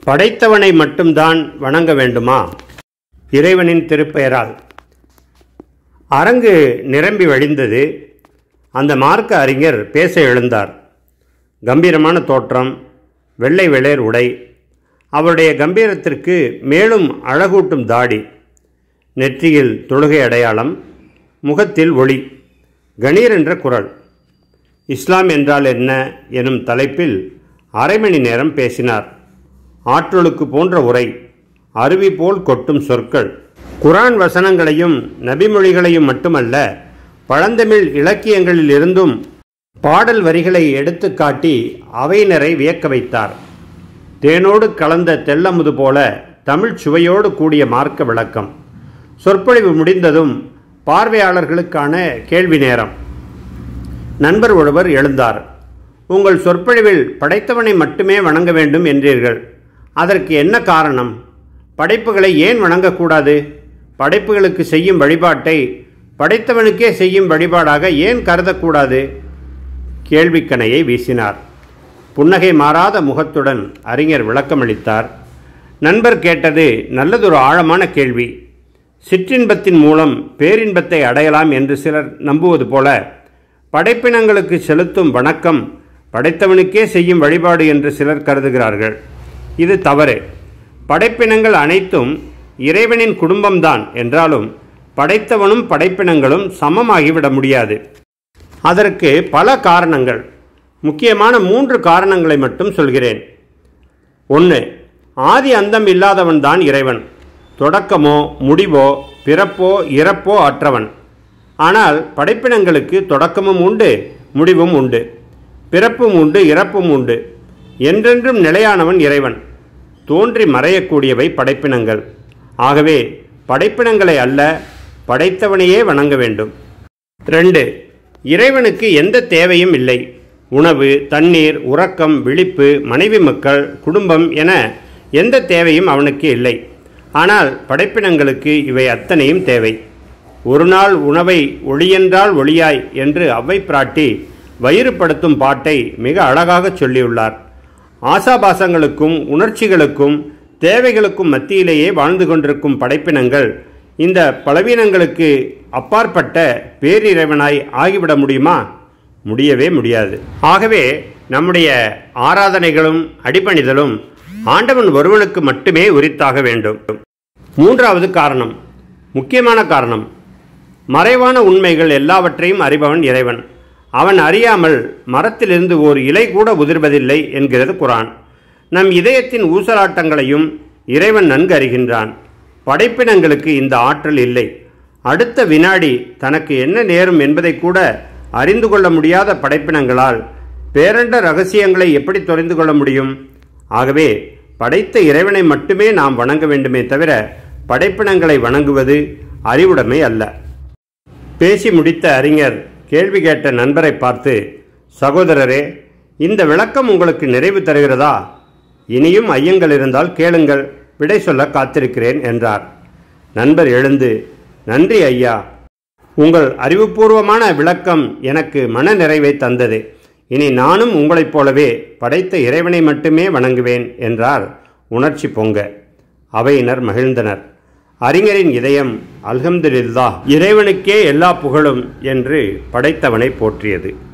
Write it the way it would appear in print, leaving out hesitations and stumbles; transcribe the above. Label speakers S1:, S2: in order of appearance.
S1: படைத்தவனை மட்டும்தான் வணங்க வேண்டுமா? இறைவனின் திருப்பெயரால். அரங்கு நிரம்பி வழிந்தது. அந்த மார்க்க அறிஞர் பேச எழுந்தார். கம்பீரமான தோற்றம், வெள்ளை வெளேர் உடை, அவருடைய கம்பீரத்திற்கு மேலும் அழகூட்டும் தாடி, நெற்றியில் தொழுகை அடையாளம், முகத்தில் ஒளி, கணீர் என்ற குரல். இஸ்லாம் என்றால் என்ன எனும் தலைப்பில் அரை மணி நேரம் பேசினார். ஆற்றொழுக்கு போன்ற உரை, அருவி போல் கொட்டும் சொற்கள், குரான் வசனங்களையும் நபிமொழிகளையும் மட்டுமல்ல, பழந்தமிழ் இலக்கியங்களில் இருந்தும் பாடல் வரிகளை எடுத்து காட்டி அவையினரை வியக்க வைத்தார். தேனோடு கலந்த தெல்லமுது போல தமிழ் சுவையோடு கூடிய மார்க்க விளக்கம். சொற்பொழிவு முடிந்ததும் பார்வையாளர்களுக்கான கேள்வி நேரம். நண்பர் ஒருவர் எழுந்தார். உங்கள் சொற்பொழிவில் படைத்தவனை மட்டுமே வணங்க வேண்டும் என்றீர்கள். அதற்கு என்ன காரணம்? படைப்புகளை ஏன் வணங்கக்கூடாது? படைப்புகளுக்கு செய்யும் வழிபாட்டை படைத்தவனுக்கே செய்யும் வழிபாடாக ஏன் கருதக்கூடாது? கேள்விக்கணையை வீசினார். புன்னகை மாறாத முகத்துடன் அறிஞர் விளக்கமளித்தார். நண்பர் கேட்டது நல்லதொரு ஆழமான கேள்வி. சிற்றின்பத்தின் மூலம் பேரின்பத்தை அடையலாம் என்று சிலர் நம்புவது போல, படைப்பினங்களுக்கு செலுத்தும் வணக்கம் படைத்தவனுக்கே செய்யும் வழிபாடு என்று சிலர் கருதுகிறார்கள். இது தவறு. படைப்பினங்கள் அனைத்தும் இறைவனின் குடும்பம்தான் என்றாலும் படைத்தவனும் படைப்பினங்களும் சமமாகிவிட முடியாது. அதற்கு பல காரணங்கள். முக்கியமான 3 காரணங்களை மட்டும் சொல்கிறேன். 1. ஆதி அந்தம் இல்லாதவன்தான் இறைவன். தொடக்கமோ முடிவோ பிறப்போ இறப்போ அற்றவன். ஆனால் படைப்பினங்களுக்கு தொடக்கமும் உண்டு, முடிவும் உண்டு, பிறப்பும் உண்டு, இறப்பும் உண்டு. என்றென்றும் நிலையானவன் இறைவன். தோன்றி மறையக்கூடியவை படைப்பினங்கள். ஆகவே படைப்பினங்களை அல்ல, படைத்தவனையே வணங்க வேண்டும். 2. இறைவனுக்கு எந்த தேவையும் இல்லை. உணவு, தண்ணீர், உறக்கம், விழிப்பு, மனைவி மக்கள், குடும்பம் என எந்த தேவையும் அவனுக்கு இல்லை. ஆனால் படைப்பினங்களுக்கு இவை அத்தனையும் தேவை. ஒரு நாள் உணவை ஒளியென்றால் ஒளியாய் என்று அவ்வை பிராட்டி வயிறுபடுத்தும் பாட்டை மிக அழகாக சொல்லியுள்ளார். ஆசாபாசங்களுக்கும் உணர்ச்சிகளுக்கும் தேவைகளுக்கும் மத்தியிலேயே வாழ்ந்து கொண்டிருக்கும் படைப்பினங்கள் இந்த பலவீனங்களுக்கு அப்பாற்பட்ட பேரிறைவனாய் ஆகிவிட முடியுமா? முடியவே முடியாது. ஆகவே நம்முடைய ஆராதனைகளும் அடிபணிதலும் ஆண்டவன் ஒருவனுக்கு மட்டுமே உரித்தாக வேண்டும். 3வது காரணம், முக்கியமான காரணம், மறைவான உண்மைகள் எல்லாவற்றையும் அறிபவன் இறைவன். அவன் அறியாமல் மரத்திலிருந்து ஒரு இலை கூட உதிர்வதில்லை என்கிறது குரான். நம் இதயத்தின் ஊசலாட்டங்களையும் இறைவன் நன்கு அறிகின்றான். படைப்பினங்களுக்கு இந்த ஆற்றல் இல்லை. அடுத்த வினாடி தனக்கு என்ன நேரும் என்பதை கூட அறிந்து கொள்ள முடியாத படைப்பினங்களால் பேரண்ட ரகசியங்களை எப்படி தெரிந்து கொள்ள முடியும்? ஆகவே படைத்த இறைவனை மட்டுமே நாம் வணங்க வேண்டுமே தவிர படைப்பினங்களை வணங்குவது அறிவுடைமை அல்ல. பேசி முடித்த அறிஞர் கேள்வி கேட்ட நண்பரை பார்த்து, சகோதரரே, இந்த விளக்கம் உங்களுக்கு நிறைவு தருகிறதா? இனியும் ஐயங்கள் இருந்தால் கேளுங்கள், விடை சொல்ல காத்திருக்கிறேன் என்றார். நண்பர் எழுந்து, நன்றி ஐயா, உங்கள் அறிவுபூர்வமான விளக்கம் எனக்கு மன நிறைவை தந்தது. இனி நானும் உங்களைப் போலவே படைத்த இறைவனை மட்டுமே வணங்குவேன் என்றார் உணர்ச்சி பொங்க. அவையினர் மகிழ்ந்தனர். அறிஞரின் இதயம் அல்ஹம்துலில்லாஹ், இறைவனுக்கே எல்லா புகழும் என்று படைத்தவனை போற்றியது.